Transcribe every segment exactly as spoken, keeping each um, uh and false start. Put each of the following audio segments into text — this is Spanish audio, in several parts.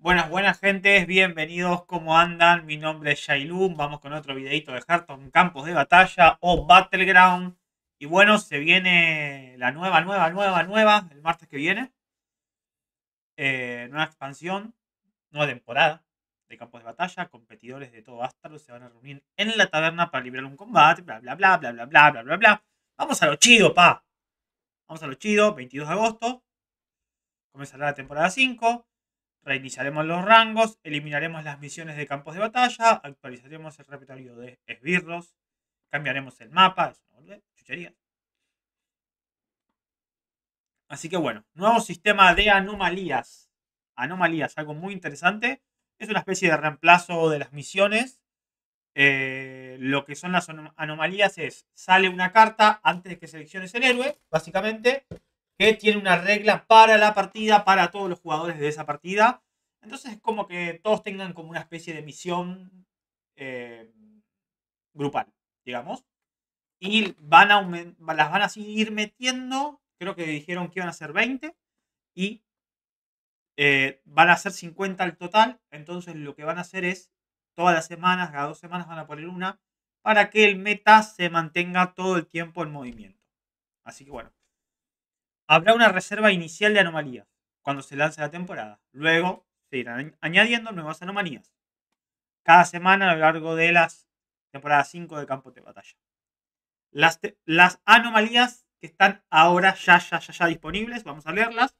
Buenas, buenas gentes, bienvenidos, ¿cómo andan? Mi nombre es Shailun, vamos con otro videito de Hearthstone Campos de Batalla o Battleground. Y bueno, se viene la nueva, nueva, nueva, nueva, el martes que viene. Eh, nueva expansión, nueva temporada de Campos de Batalla. Competidores de todo Astaroth se van a reunir en la taberna para librar un combate, bla, bla, bla, bla, bla, bla, bla, bla, bla. Vamos a lo chido, pa. Vamos a lo chido, veintidós de agosto. Comenzará la temporada cinco. Reiniciaremos los rangos, eliminaremos las misiones de campos de batalla, actualizaremos el repertorio de esbirros, cambiaremos el mapa, es una boludez, chuchería. Así que bueno, nuevo sistema de anomalías. Anomalías, algo muy interesante. Es una especie de reemplazo de las misiones. Eh, lo que son las anomalías es, sale una carta antes de que selecciones el héroe, básicamente, que tiene una regla para la partida, para todos los jugadores de esa partida. Entonces es como que todos tengan como una especie de misión eh, grupal, digamos. Y van a las van a ir metiendo, creo que dijeron que iban a ser veinte, y eh, van a ser cincuenta al total. Entonces lo que van a hacer es, todas las semanas, cada dos semanas van a poner una, para que el meta se mantenga todo el tiempo en movimiento. Así que bueno, habrá una reserva inicial de anomalías cuando se lance la temporada. Luego se irán añadiendo nuevas anomalías cada semana a lo largo de las temporadas cinco de Campo de Batalla. Las, las anomalías que están ahora ya, ya, ya, ya disponibles, vamos a leerlas.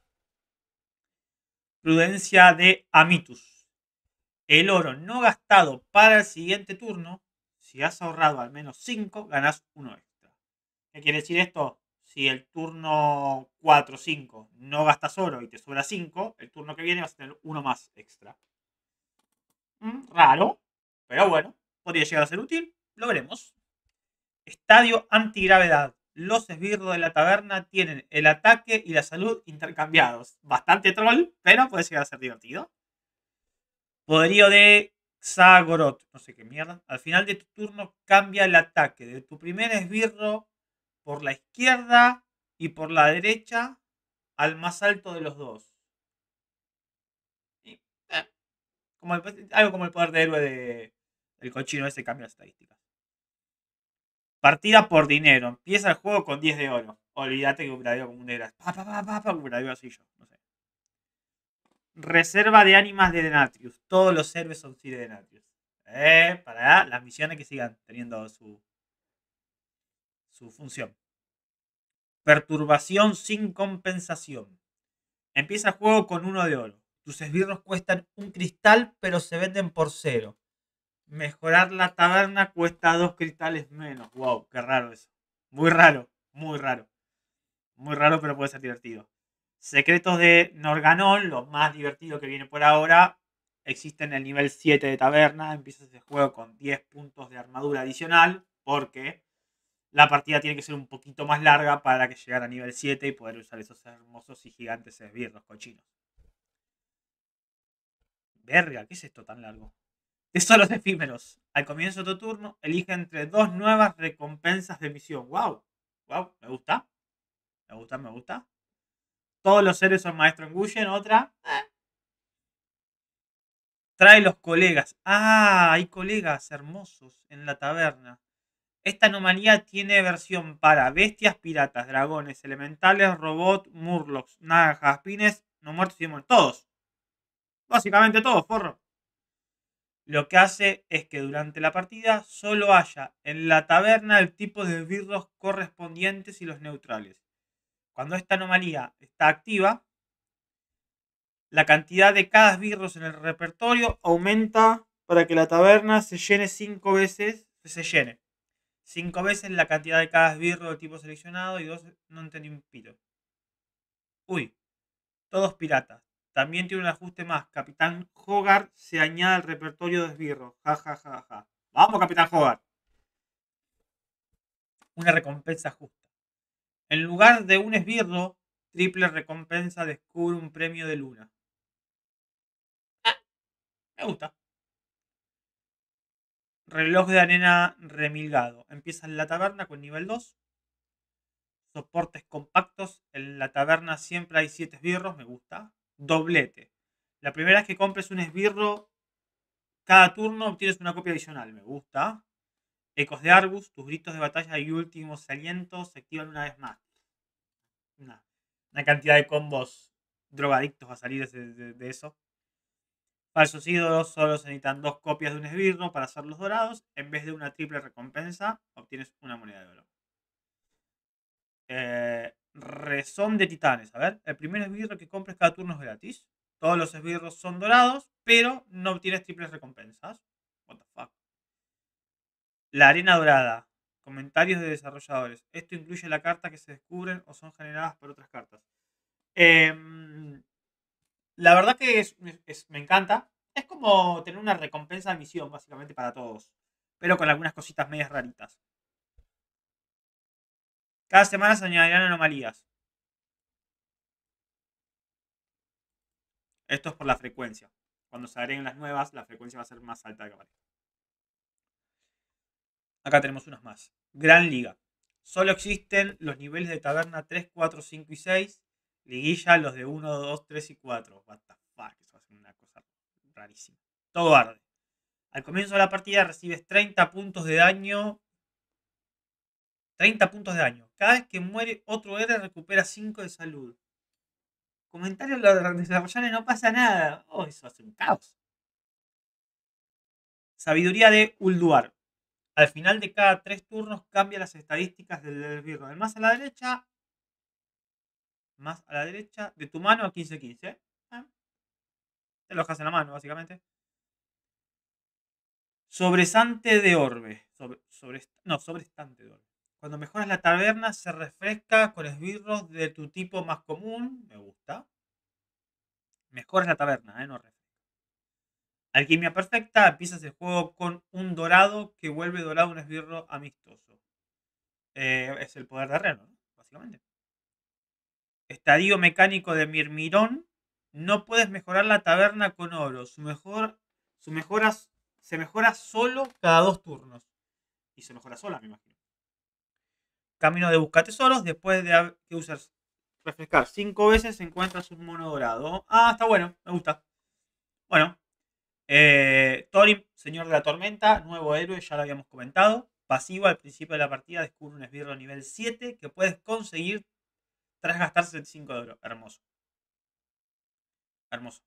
Prudencia de Amitus. El oro no gastado para el siguiente turno, si has ahorrado al menos cinco, ganas uno extra. ¿Qué quiere decir esto? Si el turno cuatro o cinco no gastas oro y te sobra cinco, el turno que viene vas a tener uno más extra. Mm, raro, pero bueno, podría llegar a ser útil. Lo veremos. Estadio antigravedad. Los esbirros de la taberna tienen el ataque y la salud intercambiados. Bastante troll, pero puede llegar a ser divertido. Poderío de Zagoroth. No sé qué mierda. Al final de tu turno cambia el ataque de tu primer esbirro por la izquierda y por la derecha al más alto de los dos. Y, eh, como el, algo como el poder de héroe de el cochino ese cambia las estadísticas. Partida por dinero. Empieza el juego con diez de oro. Olvídate que upgradeo como un negro. Pa, pa, pa, pa, pa, upgradeo así yo. No sé. Reserva de ánimas de Denatrius. Todos los héroes son sí de Denatrius. Eh, para las misiones que sigan teniendo su, su función. Perturbación sin compensación. Empieza el juego con uno de oro. Tus esbirros cuestan un cristal, pero se venden por cero. Mejorar la taberna cuesta dos cristales menos. Wow, qué raro eso. Muy raro, muy raro. Muy raro, pero puede ser divertido. Secretos de Norganol, lo más divertido que viene por ahora. Existe en el nivel siete de taberna. Empiezas el juego con diez puntos de armadura adicional. Porque la partida tiene que ser un poquito más larga para que llegar a nivel siete y poder usar esos hermosos y gigantes esbirros cochinos. Verga, ¿qué es esto tan largo? Tesoros efímeros. Al comienzo de tu turno, elige entre dos nuevas recompensas de misión. Wow, wow, me gusta. Me gusta, me gusta. Todos los seres son maestro en Gullen. Otra. Eh. Trae los colegas. Ah, hay colegas hermosos en la taberna. Esta anomalía tiene versión para bestias, piratas, dragones, elementales, robots, murlocs, nagas, pines, no muertos y demonios. Todos. Básicamente todos, forro. Lo que hace es que durante la partida solo haya en la taberna el tipo de esbirros correspondientes y los neutrales. Cuando esta anomalía está activa, la cantidad de cada esbirros en el repertorio aumenta para que la taberna se llene cinco veces. Se llene. Cinco veces la cantidad de cada esbirro del tipo seleccionado y dos. No entendí un pito. Uy, todos piratas. También tiene un ajuste más. Capitán Hogarth se añade al repertorio de esbirros. Ja, ja, ja, ja. Vamos, Capitán Hogarth. Una recompensa justa. En lugar de un esbirro, triple recompensa descubre un premio de luna. Ah, me gusta. Reloj de arena remilgado. Empieza en la taberna con nivel dos. Soportes compactos. En la taberna siempre hay siete esbirros. Me gusta. Doblete. La primera vez que compres un esbirro, cada turno obtienes una copia adicional. Me gusta. Ecos de Argus, tus gritos de batalla y últimos alientos se activan una vez más. Una, una cantidad de combos drogadictos va a salir de, de, de eso. Falsos ídolos, solo se necesitan dos copias de un esbirro para hacerlos dorados. En vez de una triple recompensa, obtienes una moneda de oro. Eh, Rezón de titanes. A ver, el primer esbirro que compres cada turno es gratis. Todos los esbirros son dorados, pero no obtienes triples recompensas. What the fuck. La arena dorada. Comentarios de desarrolladores. Esto incluye la carta que se descubren o son generadas por otras cartas. Eh, la verdad que es, es, me encanta. Es como tener una recompensa de misión, básicamente, para todos. Pero con algunas cositas medias raritas. Cada semana se añadirán anomalías. Esto es por la frecuencia. Cuando se agreguen las nuevas, la frecuencia va a ser más alta que aparezca. Acá tenemos unas más. Gran Liga. Solo existen los niveles de taberna tres, cuatro, cinco y seis. Liguilla los de uno, dos, tres y cuatro. What the fuck. Eso va a ser una cosa rarísima. Todo arde. Al comienzo de la partida recibes treinta puntos de daño. treinta puntos de daño. Cada vez que muere otro héroe recupera cinco de salud. Comentarios de los desarrolladores, no pasa nada. Oh, eso hace un caos. Sabiduría de Ulduar. Al final de cada tres turnos cambia las estadísticas del esbirro. Del más a la derecha. Más a la derecha. De tu mano a quince quince. ¿Eh? Te lo dejas en la mano, básicamente. Sobresante de orbe. Sobre, sobre, no, sobrestante de orbe. Cuando mejoras la taberna se refresca con esbirros de tu tipo más común. Me gusta. Mejoras la taberna, ¿eh? No refresca. Alquimia perfecta. Empiezas el juego con un dorado que vuelve dorado un esbirro amistoso. Eh, es el poder de Reno, ¿no? Básicamente. Estadio mecánico de Mirmirón. No puedes mejorar la taberna con oro. Su mejor. Su mejora. Se mejora solo cada dos turnos. Y se mejora sola, me imagino. Camino de busca tesoros. Después de que usas refrescar cinco veces, encuentras un mono dorado. Ah, está bueno. Me gusta. Bueno. Eh, Thorin, Señor de la Tormenta. Nuevo héroe, ya lo habíamos comentado. Pasivo, al principio de la partida descubre un esbirro nivel siete que puedes conseguir tras gastar setenta y cinco de oro. Hermoso. Hermoso.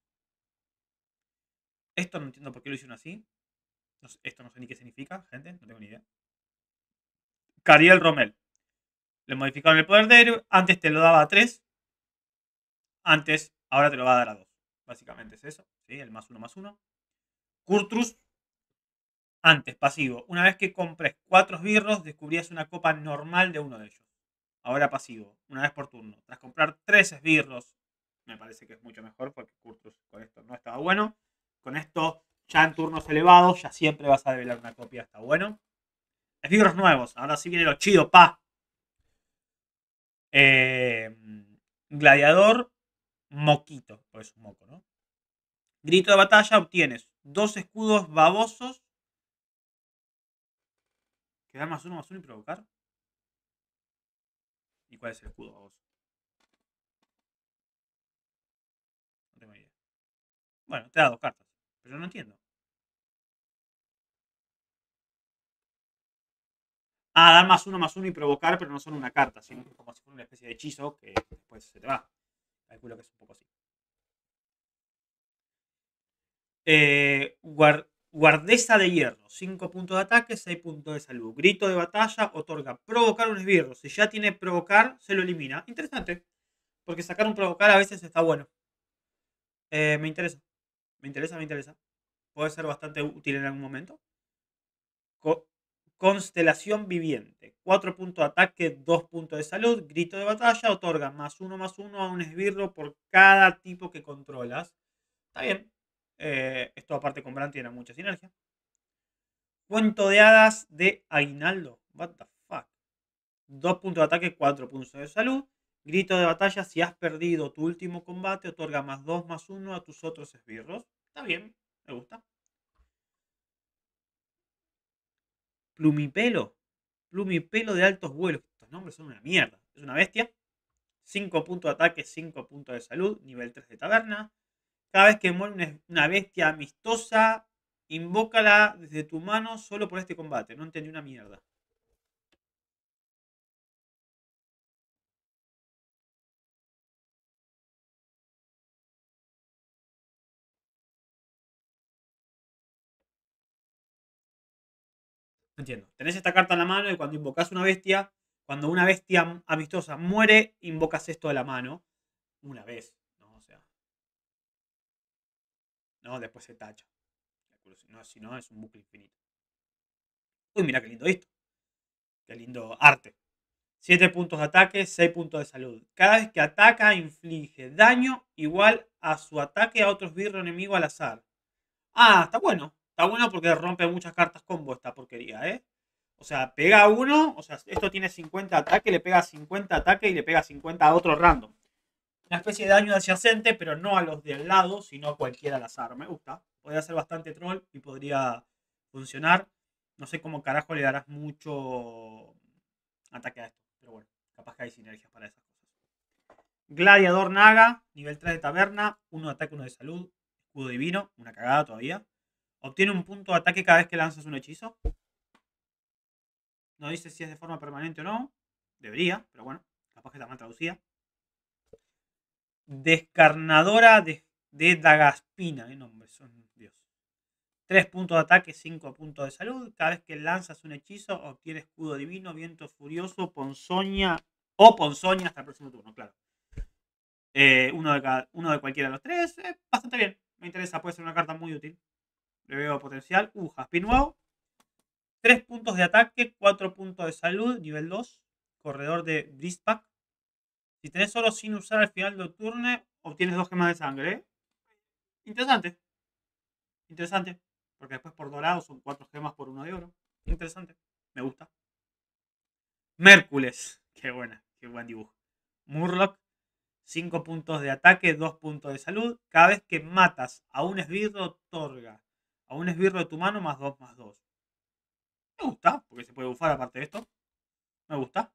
Esto no entiendo por qué lo hicieron así. No sé, esto no sé ni qué significa, gente. No tengo ni idea. Cariel Rommel. Le modificaron el poder de héroe. Antes te lo daba a tres. Antes, ahora te lo va a dar a dos. Básicamente es eso. ¿Sí? El más uno más uno. Kurtrus. Antes, pasivo. Una vez que compres cuatro esbirros, descubrías una copa normal de uno de ellos. Ahora pasivo. Una vez por turno. Tras comprar tres esbirros, me parece que es mucho mejor porque Kurtrus con esto no estaba bueno. Con esto, ya en turnos elevados, ya siempre vas a develar una copia. Está bueno. Esbirros nuevos. Ahora sí viene lo chido, pa. Eh, gladiador Moquito. Pues es un moco, ¿no? Grito de batalla. Obtienes dos escudos babosos. Que dan más uno, más uno y provocar. ¿Y cuál es el escudo baboso? No tengo idea. Bueno, te da dos cartas. Pero no entiendo. Ah, dar más uno, más uno y provocar, pero no son una carta, sino como si fuera una especie de hechizo que después se te va. Calculo que es un poco así. Eh, guard, guardesa de hierro. cinco puntos de ataque, seis puntos de salud. Grito de batalla otorga provocar un esbirro. Si ya tiene provocar, se lo elimina. Interesante. Porque sacar un provocar a veces está bueno. Eh, me interesa. Me interesa, me interesa. Puede ser bastante útil en algún momento. Co Constelación viviente. cuatro puntos de ataque, dos puntos de salud. Grito de batalla otorga más uno más uno a un esbirro por cada tipo que controlas. Está bien. Eh, esto aparte con Bran tiene mucha sinergia. Cuento de hadas de Aguinaldo. What the fuck. dos puntos de ataque, cuatro puntos de salud. Grito de batalla. Si has perdido tu último combate, otorga más dos más uno a tus otros esbirros. Está bien. Me gusta. Plumipelo. Plumipelo de altos vuelos. Estos nombres son una mierda. Es una bestia. cinco puntos de ataque, cinco puntos de salud. Nivel tres de taberna. Cada vez que muere una, una bestia amistosa, invócala desde tu mano solo por este combate. No entendí una mierda. No entiendo. Tenés esta carta en la mano y cuando invocas una bestia, cuando una bestia amistosa muere, invocas esto de la mano una vez. ¿No? O sea, no, después se tacha. No, si no, es un bucle infinito. Uy, mira qué lindo esto. Qué lindo arte. siete puntos de ataque, seis puntos de salud. Cada vez que ataca, inflige daño igual a su ataque a otro esbirro enemigo al azar. Ah, está bueno. Está bueno porque rompe muchas cartas combo esta porquería, ¿eh? O sea, pega a uno, o sea, esto tiene cincuenta ataque, le pega cincuenta ataque y le pega cincuenta a otro random. Una especie de daño adyacente, pero no a los del lado, sino a cualquiera al azar. Me gusta. Podría ser bastante troll y podría funcionar. No sé cómo carajo le darás mucho ataque a esto. Pero bueno, capaz que hay sinergias para esas cosas. Gladiador Naga, nivel tres de taberna, uno de ataque, uno de salud, escudo divino, una cagada todavía. Obtiene un punto de ataque cada vez que lanzas un hechizo. No dice si es de forma permanente o no. Debería, pero bueno, capaz que está mal traducida. Descarnadora de, de Dagaspina. ¿Qué nombre son? Dios. tres puntos de ataque, cinco puntos de salud. Cada vez que lanzas un hechizo, obtiene escudo divino, viento furioso, ponzoña o ponzoña hasta el próximo turno, claro. Eh, uno, de cada, uno de cualquiera de los tres. Eh, bastante bien. Me interesa, puede ser una carta muy útil. Le veo potencial. Uh, Jaspin nuevo. tres puntos de ataque, cuatro puntos de salud, nivel dos. Corredor de Bristpack. Si tenés oro sin usar al final del turno, obtienes dos gemas de sangre. ¿eh? Interesante. Interesante. Porque después por dorado son cuatro gemas por uno de oro. Interesante. Me gusta. Mércules. Qué buena. Qué buen dibujo. Murloc. cinco puntos de ataque, dos puntos de salud. Cada vez que matas a un esbirro, otorga a un esbirro de tu mano más dos, más dos. Me gusta, porque se puede bufar aparte de esto. Me gusta.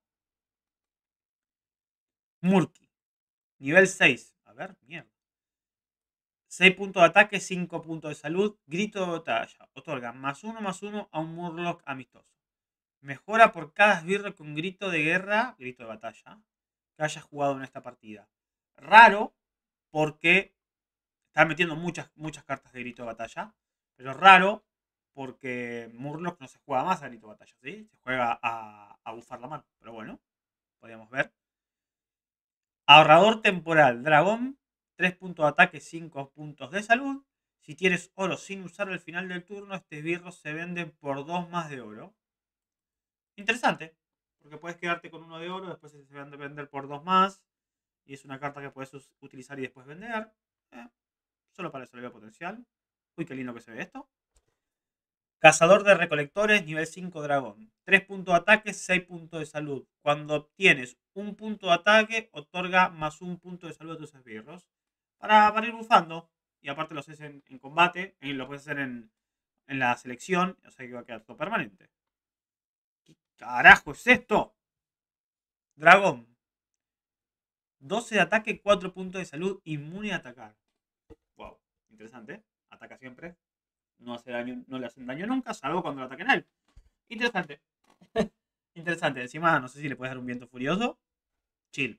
Murky. Nivel seis. A ver, mierda. seis puntos de ataque, cinco puntos de salud. Grito de batalla. Otorga más uno, más uno a un Murloc amistoso. Mejora por cada esbirro con grito de guerra, grito de batalla, que hayas jugado en esta partida. Raro, porque están metiendo muchas, muchas cartas de grito de batalla. Pero raro, porque Murloc no se juega más a grito de batalla, ¿sí? Se juega a, a bufar la mano. Pero bueno, podríamos ver. Ahorrador temporal, dragón. tres puntos de ataque, cinco puntos de salud. Si tienes oro sin usar al final del turno, este esbirro se vende por dos más de oro. Interesante, porque puedes quedarte con uno de oro, después se van a vender por dos más. Y es una carta que puedes utilizar y después vender. Eh, solo para eso le veo potencial. Uy, qué lindo que se ve esto. Cazador de recolectores, nivel cinco dragón. tres puntos de ataque, seis puntos de salud. Cuando obtienes un punto de ataque, otorga más un punto de salud a tus esbirros. Para, para ir bufando. Y aparte lo haces en, en combate. Y lo puedes hacer en, en la selección. O sea que va a quedar todo permanente. ¿Qué carajo es esto? Dragón. doce de ataque, cuatro puntos de salud. Inmune a atacar. Wow. Interesante. Ataca siempre. No, hace daño, no le hacen daño nunca, salvo cuando lo ataquen a él. Interesante. Interesante. Encima, no sé si le puedes dar un viento furioso. Chill.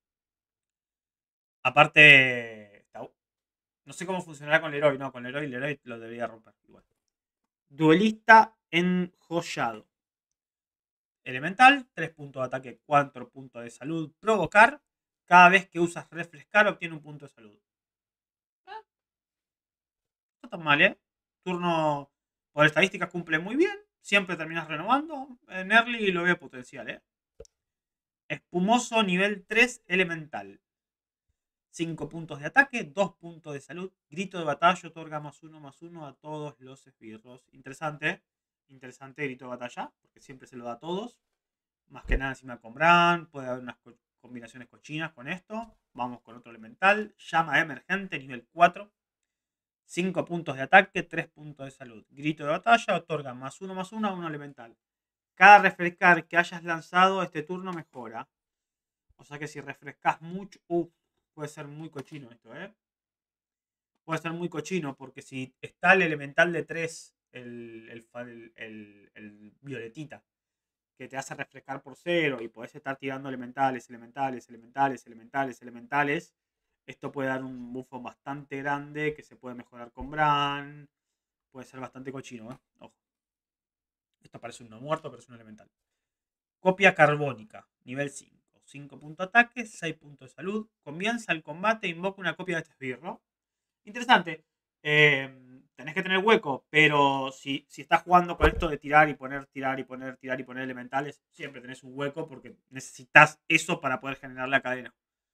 Aparte, no sé cómo funcionará con Leroy. No, con Leroy, Leroy lo debería romper. Igual. Duelista enjollado. Elemental, tres puntos de ataque, cuatro puntos de salud. Provocar. Cada vez que usas refrescar, obtiene un punto de salud. Ah, no está tan mal, ¿eh? Turno por estadísticas cumple muy bien. Siempre terminas renovando. En early lo veo potencial, ¿eh? Espumoso nivel tres elemental. cinco puntos de ataque, dos puntos de salud. Grito de batalla otorga más uno más uno a todos los esbirros. Interesante. Interesante grito de batalla. Porque siempre se lo da a todos. Más que nada encima con Bran. Puede haber unas combinaciones cochinas con esto. Vamos con otro elemental. Llama emergente nivel cuatro. cinco puntos de ataque, tres puntos de salud. Grito de batalla otorga más uno más uno a un elemental. Cada refrescar que hayas lanzado este turno mejora. O sea que si refrescas mucho... Uh, puede ser muy cochino esto, ¿eh? puede ser muy cochino, porque si está el elemental de tres, el, el, el, el, el violetita, que te hace refrescar por cero y podés estar tirando elementales, elementales, elementales, elementales, elementales, esto puede dar un buffo bastante grande que se puede mejorar con Bran. Puede ser bastante cochino, ¿eh? Ojo. Esto parece un no muerto, pero es un elemental. Copia carbónica, nivel cinco. cinco puntos de ataque, seis puntos de salud. Comienza el combate, invoca una copia de este esbirro. Interesante. Eh, tenés que tener hueco, pero si, si estás jugando con esto de tirar y poner, tirar y poner, tirar y poner elementales, siempre tenés un hueco porque necesitas eso para poder generar la cadena.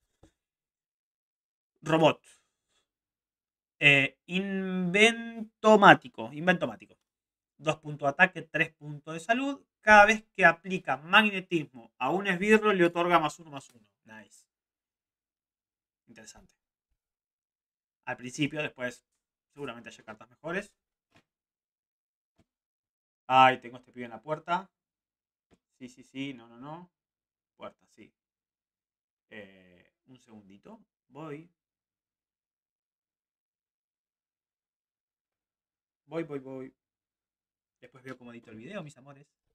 Robot. Eh, inventomático. Inventomático. dos puntos de ataque, tres puntos de salud. Cada vez que aplica magnetismo a un esbirro, le otorga más uno más uno. Nice. Interesante. Al principio, después seguramente haya cartas mejores. Ay, tengo este pibe en la puerta. Sí, sí, sí, no, no, no. Puerta, sí. Eh, un segundito. Voy. Voy, voy, voy. Después veo cómo edito el video, mis amores.